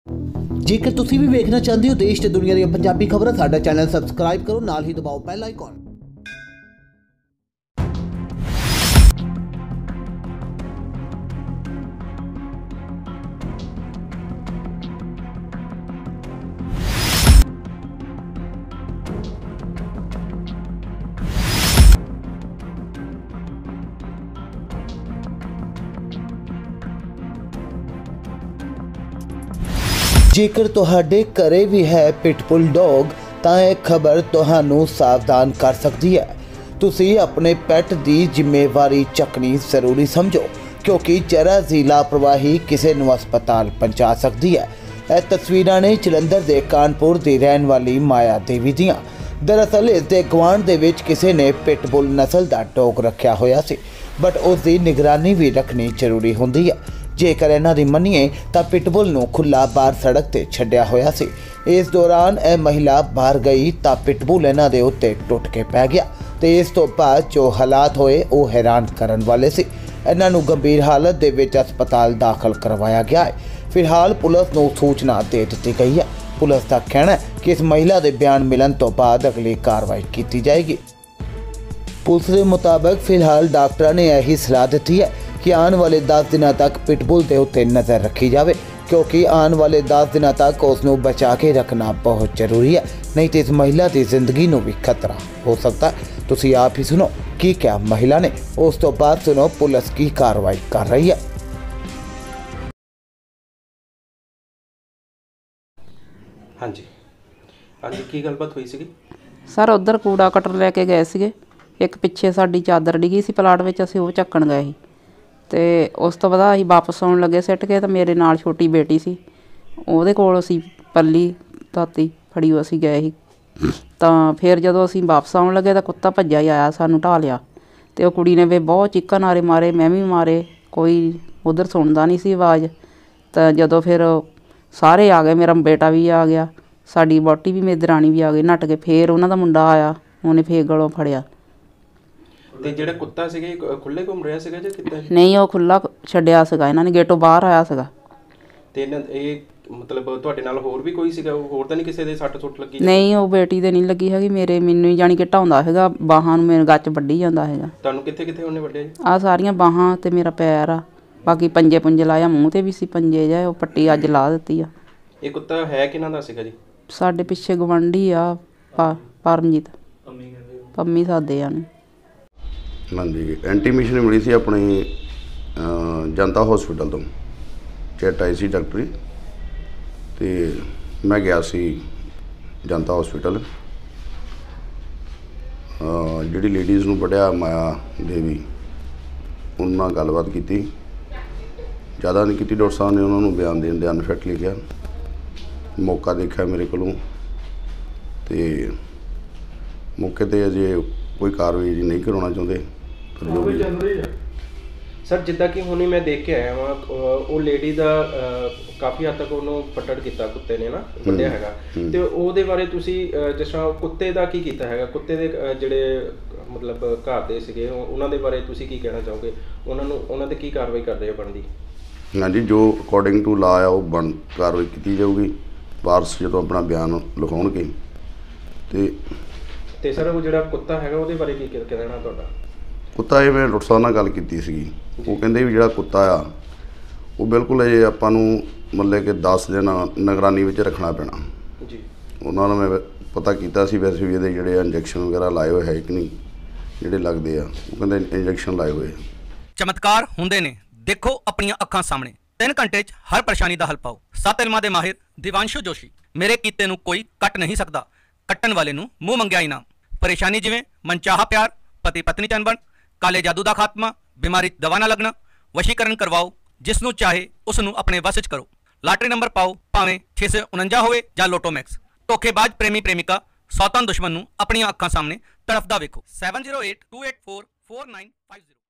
ਜੇਕਰ ਤੁਸੀਂ ਵੀ ਵੇਖਣਾ ਚਾਹੁੰਦੇ ਹੋ ਦੇਸ਼ ਤੇ ਦੁਨੀਆ ਦੀਆਂ ਪੰਜਾਬੀ ਖਬਰਾਂ, ਸਾਡਾ ਚੈਨਲ ਸਬਸਕ੍ਰਾਈਬ ਕਰੋ, ਨਾਲ ਹੀ ਦਬਾਓ ਬੈਲ ਆਈਕਨ। ਜੇਕਰ ਤੁਹਾਡੇ ਘਰੇ ਵੀ ਹੈ ਪਿਟਬੁਲ ਡੌਗ ਤਾਂ ਇਹ ਖਬਰ ਤੁਹਾਨੂੰ ਸਾਵਧਾਨ ਕਰ ਸਕਦੀ ਹੈ। ਤੁਸੀਂ ਆਪਣੇ ਪੈਟ ਦੀ ਜ਼ਿੰਮੇਵਾਰੀ ਚੱਕਣੀ ਜ਼ਰੂਰੀ ਸਮਝੋ, ਕਿਉਂਕਿ ਜਰਾ ਜਿਹੀ ਲਾਪਰਵਾਹੀ ਕਿਸੇ ਨੂੰ ਹਸਪਤਾਲ ਪਹੁੰਚਾ ਸਕਦੀ ਹੈ। ਇਹ ਤਸਵੀਰਾਂ ਨੇ ਜਲੰਧਰ ਦੇ ਕਾਨਪੁਰ ਦੀ ਰਹਿਣ ਵਾਲੀ ਮਾਇਆ ਦੇਵੀ ਦੀਆਂ। ਦਰਅਸਲ ਇਸ ਦੇ ਗੁਆਂਢ ਦੇ ਵਿੱਚ ਕਿਸੇ ਨੇ ਪਿਟਬੁਲ ਨਸਲ ਦਾ ਡੌਗ ਰੱਖਿਆ ਹੋਇਆ ਸੀ, ਬਟ ਉਸ ਦੀ ਨਿਗਰਾਨੀ ਵੀ ਰੱਖਣੀ ਜ਼ਰੂਰੀ ਹੁੰਦੀ ਹੈ। ਜੇਕਰ ਇਹਨਾਂ ਦੀ ਮੰਨੀਏ ਤਾਂ ਪਿਟਬੁਲ ਨੂੰ ਖੁੱਲ੍ਹਾ ਬਾਹਰ ਸੜਕ ਤੇ ਛੱਡਿਆ ਹੋਇਆ ਸੀ। ਇਸ ਦੌਰਾਨ ਇਹ ਮਹਿਲਾ ਬਾਹਰ ਗਈ ਤਾਂ ਪਿਟਬੁਲ ਇਹਨਾਂ ਦੇ ਉੱਤੇ ਟੁੱਟ ਕੇ ਪੈ ਗਿਆ ਤੇ ਇਸ ਤੋਂ ਬਾਅਦ ਜੋ ਹਾਲਾਤ ਹੋਏ ਉਹ ਹੈਰਾਨ ਕਰਨ ਵਾਲੇ ਸੀ। ਇਹਨਾਂ ਨੂੰ ਗੰਭੀਰ ਹਾਲਤ ਦੇ ਵਿੱਚ ਹਸਪਤਾਲ ਦਾਖਲ ਕਰਵਾਇਆ ਗਿਆ ਹੈ। ਫਿਲਹਾਲ ਪੁਲਿਸ ਨੂੰ ਸੂਚਨਾ ਦੇ ਦਿੱਤੀ ਗਈ ਹੈ। ਪੁਲਿਸ ਦਾ ਕਹਿਣਾ ਹੈ ਕਿ ਇਸ ਮਹਿਲਾ ਦੇ ਬਿਆਨ ਮਿਲਣ ਤੋਂ ਬਾਅਦ ਅਗਲੀ ਕਾਰਵਾਈ ਕੀਤੀ ਜਾਏਗੀ। ਪੁਲਿਸ ਦੇ ਮੁਤਾਬਕ ਫਿਲਹਾਲ ਡਾਕਟਰਾਂ ਨੇ ਇਹੀ ਸਲਾਹ ਦਿੱਤੀ ਹੈ कि आने वाले 10 दिनों तक पिटबुल के उत्ते नज़र रखी जाए, क्योंकि आने वाले 10 दिनों तक उसनू बचा के रखना बहुत जरूरी है, नहीं तो इस महिला की जिंदगी में भी खतरा हो सकता है। तुसी आप ही सुनो की क्या महिला ने, उस तो बाद सुनो पुलिस की कार्रवाई कर रही है। हाँ जी, हाँ जी, की गलबात हुई सी सर? उधर कूड़ा कटर लैके गए थे, एक पिछे साडी चादर डिगी सी पलाट में, असीं वो चक्कण गए सी ਤੇ ਉਸ ਤੋਂ ਬਾਅਦ ਅਸੀਂ ਵਾਪਸ ਆਉਣ ਲੱਗੇ ਸਿੱਟ ਕੇ, ਤਾਂ ਮੇਰੇ ਨਾਲ ਛੋਟੀ ਬੇਟੀ ਸੀ, ਉਹਦੇ ਕੋਲ ਅਸੀਂ ਪੱਲੀ ਤਾਤੀ ਫੜੀ ਅਸੀਂ ਗਏ ਸੀ। ਤਾਂ ਫਿਰ ਜਦੋਂ ਅਸੀਂ ਵਾਪਸ ਆਉਣ ਲੱਗੇ ਤਾਂ ਕੁੱਤਾ ਭੱਜਿਆ ਹੀ ਆਇਆ, ਸਾਨੂੰ ਢਾਹ ਲਿਆ ਅਤੇ ਉਹ ਕੁੜੀ ਨੇ ਵੀ ਬਹੁਤ ਚੀਕਾਂ ਨਾਰੇ ਮਾਰੇ, ਮੈਂ ਵੀ ਮਾਰੇ, ਕੋਈ ਉੱਧਰ ਸੁਣਦਾ ਨਹੀਂ ਸੀ ਆਵਾਜ਼। ਤਾਂ ਜਦੋਂ ਫਿਰ ਸਾਰੇ ਆ ਗਏ, ਮੇਰਾ ਬੇਟਾ ਵੀ ਆ ਗਿਆ, ਸਾਡੀ ਵਹੁਟੀ ਵੀ, ਮੇਰੀ ਦਰਾਣੀ ਵੀ ਆ ਗਈ ਨੱਠ ਕੇ। ਫਿਰ ਉਹਨਾਂ ਦਾ ਮੁੰਡਾ ਆਇਆ, ਉਹਨੇ ਫਿਰ ਗਲੋਂ ਫੜਿਆ। ਤੇ ਜਿਹੜਾ ਕੁੱਤਾ ਸੀਗੇ ਖੁੱਲੇ ਘੁੰਮ ਰਿਹਾ ਸੀਗਾ ਜਾਂ ਕਿੱਦਾਂ? ਨਹੀਂ, ਉਹ ਖੁੱਲਾ ਛੱਡਿਆ ਸੀਗਾ, ਇਹਨਾਂ ਨੇ ਗੇਟੋਂ ਬਾਹਰ ਆਇਆ ਸੀਗਾ। ਤੇ ਇਹਨਾਂ ਇਹ ਮਤਲਬ ਤੁਹਾਡੇ ਨਾਲ ਹੋਰ ਵੀ ਕੋਈ ਸੀਗਾ? ਹੋਰ ਤਾਂ ਨਹੀਂ ਕਿਸੇ ਦੇ ਸੱਟ ਸੁੱਟ ਲੱਗੀ? ਨਹੀਂ, ਉਹ ਬੇਟੀ ਦੇ ਨਹੀਂ ਲੱਗੀ ਹੈਗੀ, ਮੈਨੂੰ ਹੀ ਜਾਣੀ ਕਿ ਢਾਉਂਦਾ ਹੈਗਾ, ਬਾਹਾਂ ਨੂੰ ਮੇਰੇ ਗੱਚ ਵੱਢੀ ਜਾਂਦਾ ਹੈਗਾ। ਤੁਹਾਨੂੰ ਕਿੱਥੇ ਕਿੱਥੇ ਉਹਨੇ ਵੱਢਿਆ ਜੀ? ਆਹ ਸਾਰੀਆਂ ਬਾਹਾਂ ਤੇ ਮੇਰਾ ਪੈਰ ਆ, ਬਾਕੀ ਪੰਜੇ ਪੁੰਜੇ ਲਾਇਆ, ਮੂੰਹ ਤੇ ਵੀ ਸੀ ਪੰਜੇ ਜਿਹੇ, ਉਹ ਪੱਟੀ ਅੱਜ ਲਾ ਦਿੱਤੀ ਆ। ਇਹ ਕੁੱਤਾ ਹੈ ਕਿਹਨਾਂ ਦਾ ਸੀਗਾ ਜੀ? ਸਾਡੇ ਪਿੱਛੇ ਗਵਾਂਢੀ ਆ, ਪਰਮਜੀਤ, ਪੰਮੀ ਸਾਦੇ ਆ ਨੇ। ਹਾਂਜੀ, ਇੰਟੀਮੇਸ਼ਨ ਮਿਲੀ ਸੀ ਆਪਣੀ ਜਨਤਾ ਹੌਸਪੀਟਲ ਤੋਂ, ਚੈਟ ਆਈ ਸੀ ਡਾਕਟਰੀ, ਅਤੇ ਮੈਂ ਗਿਆ ਸੀ ਜਨਤਾ ਹੌਸਪੀਟਲ। ਜਿਹੜੀ ਲੇਡੀਜ਼ ਨੂੰ ਵੱਢਿਆ ਮਾਇਆ ਦੇਵੀ, ਉਹਨਾਂ ਨਾਲ ਗੱਲਬਾਤ ਕੀਤੀ, ਜ਼ਿਆਦਾ ਨਹੀਂ ਕੀਤੀ। ਡਾਕਟਰ ਸਾਹਿਬ ਨੇ ਉਹਨਾਂ ਨੂੰ ਬਿਆਨ ਦੇਣ ਦੇ ਅਨਫਿਟ ਲਿਖਿਆ। ਮੌਕਾ ਦੇਖਿਆ ਮੇਰੇ ਕੋਲੋਂ, ਅਤੇ ਮੌਕੇ 'ਤੇ ਅਜੇ ਕੋਈ ਕਾਰਵਾਈ ਜੀ ਨਹੀਂ ਕਰਾਉਣਾ ਚਾਹੁੰਦੇ। ਸਰ, ਜਿੱਦਾਂ ਕਿ ਹੁਣੇ ਮੈਂ ਦੇਖ ਕੇ ਆਇਆ ਵਾਂ, ਉਹ ਲੇਡੀ ਦਾ ਕਾਫੀ ਹੱਦ ਤੱਕ ਉਹਨੂੰ ਫੱਟੜ ਕੀਤਾ ਕੁੱਤੇ ਨੇ ਨਾ, ਵੱਢਿਆ ਹੈਗਾ, ਤੇ ਉਹਦੇ ਬਾਰੇ ਤੁਸੀਂ ਜਿਸ ਤਰ੍ਹਾਂ ਕੁੱਤੇ ਦਾ ਕੀ ਕੀਤਾ ਹੈਗਾ, ਕੁੱਤੇ ਦੇ ਜਿਹੜੇ ਮਤਲਬ ਘਰ ਦੇ ਸੀਗੇ ਉਹਨਾਂ ਦੇ ਬਾਰੇ ਤੁਸੀਂ ਕੀ ਕਹਿਣਾ ਚਾਹੋਗੇ? ਉਹਨਾਂ 'ਤੇ ਕੀ ਕਾਰਵਾਈ ਕਰਦੇ ਹੋ ਬਣਦੀ? ਹਾਂਜੀ, ਜੋ ਅਕੋਰਡਿੰਗ ਟੂ ਲਾ ਆ ਉਹ ਕਾਰਵਾਈ ਕੀਤੀ ਜਾਊਗੀ। ਵਾਰਸ ਜਦੋਂ ਆਪਣਾ ਬਿਆਨ ਲਿਖਾਉਣਗੇ ਤੇ ਸਰ ਉਹ ਜਿਹੜਾ ਕੁੱਤਾ ਹੈਗਾ ਉਹਦੇ ਬਾਰੇ ਕੀ ਕਹਿਣਾ ਤੁਹਾਡਾ? ਕੁੱਤਾ ਇਹ ਮੈਂ ਡਾਕਟਰ ਸਾਹਿਬ ਨਾਲ ਗੱਲ ਕੀਤੀ ਸੀਗੀ, ਉਹ ਕਹਿੰਦੇ ਵੀ ਜਿਹੜਾ ਕੁੱਤਾ ਆ ਉਹ ਬਿਲਕੁਲ ਅਜੇ ਆਪਾਂ ਨੂੰ ਮਤਲਬ ਕਿ 10 ਦਿਨ ਨਿਗਰਾਨੀ ਵਿੱਚ ਰੱਖਣਾ ਪੈਣਾ ਜੀ। ਉਹਨਾਂ ਨੂੰ ਮੈਂ ਪਤਾ ਕੀਤਾ ਸੀ ਵੈਸੇ ਵੀ ਇਹਦੇ ਜਿਹੜੇ ਇੰਜੈਕਸ਼ਨ ਵਗੈਰਾ ਲਾਏ ਹੋਏ ਹੈ ਕਿ ਨਹੀਂ, ਜਿਹੜੇ ਲੱਗਦੇ ਆ ਉਹ ਕਹਿੰਦੇ ਇੰਜੈਕਸ਼ਨ ਲਾਏ ਹੋਏ। ਚਮਤਕਾਰ ਹੁੰਦੇ ਨੇ, ਦੇਖੋ ਆਪਣੀਆਂ ਅੱਖਾਂ ਸਾਹਮਣੇ। 3 ਘੰਟੇ 'ਚ ਹਰ ਪਰੇਸ਼ਾਨੀ ਦਾ ਹੱਲ ਪਾਓ। 7 ਇਲਮਾਂ ਦੇ ਮਾਹਿਰ ਦਿਵਾਂਸ਼ੂ ਜੋਸ਼ੀ। ਮੇਰੇ ਕੀਤੇ ਨੂੰ ਕੋਈ ਕੱਟ ਨਹੀਂ ਸਕਦਾ, ਕੱਟਣ ਵਾਲੇ ਨੂੰ ਮੂੰਹ ਮੰਗਿਆ ਇਨਾਮ। ਪਰੇਸ਼ਾਨੀ ਜਿਵੇਂ ਮਨਚਾਹਾ ਪਿਆਰ, ਪਤੀ ਪਤਨੀ ਚ ਅਣਬਣ, ਕਾਲੇ ਜਾਦੂ ਦਾ ਖਾਤਮਾ, ਬਿਮਾਰੀ ਦਵਾ ਨਾ ਲੱਗਣਾ, ਵਸ਼ੀਕਰਨ ਕਰਵਾਓ। ਜਿਸ ਨੂੰ ਚਾਹੇ ਉਸ ਨੂੰ ਆਪਣੇ ਵਸ 'ਚ ਕਰੋ। ਲਾਟਰੀ ਨੰਬਰ ਪਾਓ, ਭਾਵੇਂ 649 ਹੋਵੇ ਜਾਂ ਲੋਟੋ ਮੈਕਸ। ਧੋਖੇਬਾਜ਼ ਪ੍ਰੇਮੀ ਪ੍ਰੇਮਿਕਾ, ਸੌਤਨ ਦੁਸ਼ਮਣ ਨੂੰ ਆਪਣੀਆਂ ਅੱਖਾਂ ਸਾਹਮਣੇ ਤੜਫਦਾ ਵੇਖੋ। 7082844950